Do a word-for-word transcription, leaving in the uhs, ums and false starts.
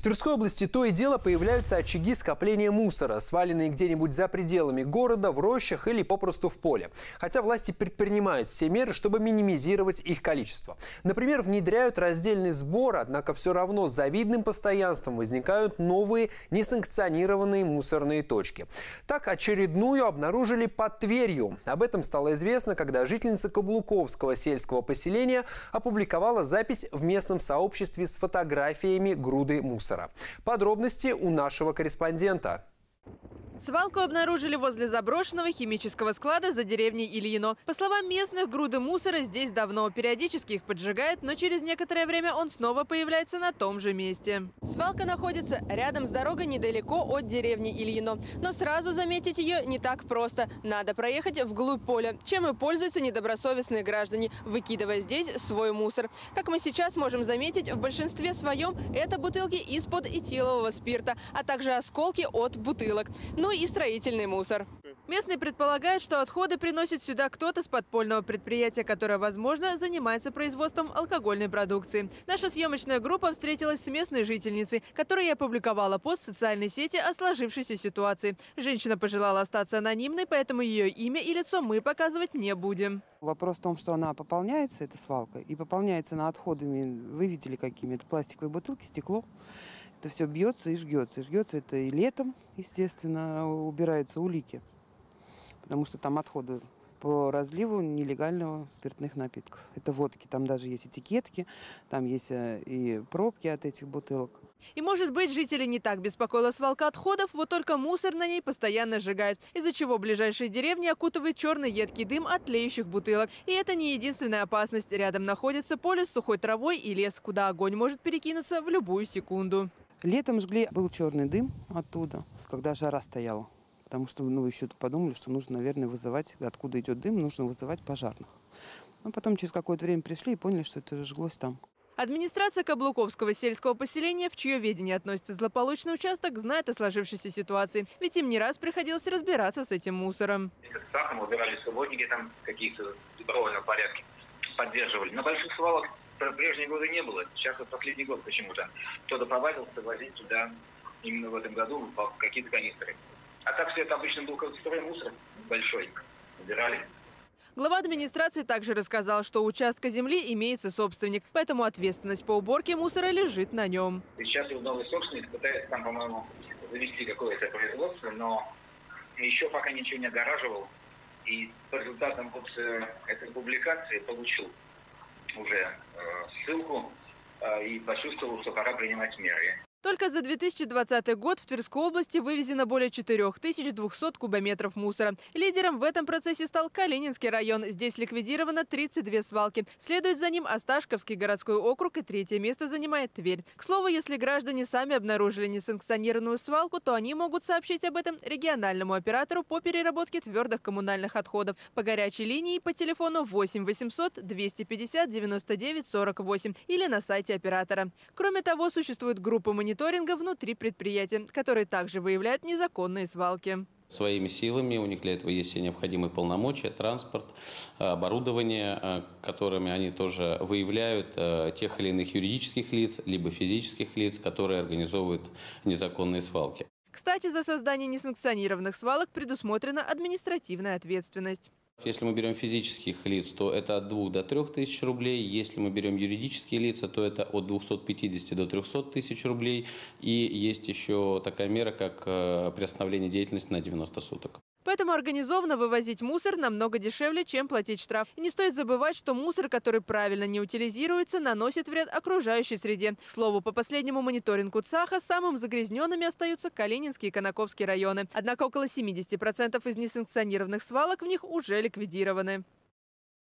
В Тверской области то и дело появляются очаги скопления мусора, сваленные где-нибудь за пределами города, в рощах или попросту в поле. Хотя власти предпринимают все меры, чтобы минимизировать их количество. Например, внедряют раздельный сбор, однако все равно с завидным постоянством возникают новые несанкционированные мусорные точки. Так, очередную обнаружили под Тверью. Об этом стало известно, когда жительница Каблуковского сельского поселения опубликовала запись в местном сообществе с фотографиями груды мусора. Подробности у нашего корреспондента. Свалку обнаружили возле заброшенного химического склада за деревней Ильино. По словам местных, груды мусора здесь давно. Периодически их поджигают, но через некоторое время он снова появляется на том же месте. Свалка находится рядом с дорогой недалеко от деревни Ильино. Но сразу заметить ее не так просто. Надо проехать вглубь поля, чем и пользуются недобросовестные граждане, выкидывая здесь свой мусор. Как мы сейчас можем заметить, в большинстве своем это бутылки из-под этилового спирта, а также осколки от бутылок. Ну и строительный мусор. Местные предполагают, что отходы приносит сюда кто-то с подпольного предприятия, которое, возможно, занимается производством алкогольной продукции. Наша съемочная группа встретилась с местной жительницей, которая опубликовала пост в социальной сети о сложившейся ситуации. Женщина пожелала остаться анонимной, поэтому ее имя и лицо мы показывать не будем. Вопрос в том, что она пополняется, эта свалка, и пополняется она отходами, вы видели какими, это пластиковые бутылки, стекло. Это все бьется и жгется. И жгется это и летом, естественно, убираются улики. Потому что там отходы по разливу нелегального спиртных напитков. Это водки, там даже есть этикетки, там есть и пробки от этих бутылок. И, может быть, жители не так беспокоила свалка отходов, вот только мусор на ней постоянно сжигают, из-за чего ближайшие деревни окутывает черный едкий дым от тлеющих бутылок. И это не единственная опасность. Рядом находится поле с сухой травой и лес, куда огонь может перекинуться в любую секунду. Летом жгли, был черный дым оттуда, когда жара стояла. Потому что ну, еще подумали, что нужно, наверное, вызывать, откуда идет дым, нужно вызывать пожарных. Но потом через какое-то время пришли и поняли, что это жглось там. Администрация Каблуковского сельского поселения, в чье ведение относится злополучный участок, знает о сложившейся ситуации. Ведь им не раз приходилось разбираться с этим мусором. Сахаром убирали субботники, там какие-то добровольном порядке поддерживали. На больших свалок в прежние годы не было. Сейчас вот последний год почему-то кто-то повадился возить туда именно в этом году какие-то канистры. А так все это обычно был какой-то мусор большой. Убирали. Глава администрации также рассказал, что у участка земли имеется собственник, поэтому ответственность по уборке мусора лежит на нем. Сейчас его новый собственник пытается там, по-моему, завести какое-то производство, но еще пока ничего не огораживал. И по результатам вот этой публикации получил уже э, ссылку э, и почувствовал, что пора принимать меры. Только за две тысячи двадцатый год в Тверской области вывезено более четырёх тысяч двухсот кубометров мусора. Лидером в этом процессе стал Калининский район. Здесь ликвидировано тридцать две свалки. Следует за ним Осташковский городской округ, и третье место занимает Тверь. К слову, если граждане сами обнаружили несанкционированную свалку, то они могут сообщить об этом региональному оператору по переработке твердых коммунальных отходов по горячей линии по телефону восемь восемьсот двести пятьдесят девяносто девять сорок восемь или на сайте оператора. Кроме того, существует группа мониторинга мониторинга внутри предприятия, которые также выявляют незаконные свалки. Своими силами, у них для этого есть все необходимые полномочия, транспорт, оборудование, которыми они тоже выявляют тех или иных юридических лиц, либо физических лиц, которые организовывают незаконные свалки. Кстати, за создание несанкционированных свалок предусмотрена административная ответственность. Если мы берем физических лиц, то это от двух до трех тысяч рублей. Если мы берем юридические лица, то это от двухсот пятидесяти до трехсот тысяч рублей. И есть еще такая мера, как приостановление деятельности на девяносто суток. Поэтому организованно вывозить мусор намного дешевле, чем платить штраф. И не стоит забывать, что мусор, который правильно не утилизируется, наносит вред окружающей среде. К слову, по последнему мониторингу ЦАХа самым загрязненными остаются Калининский и Конаковский районы. Однако около семидесяти процентов из несанкционированных свалок в них уже ликвидированы.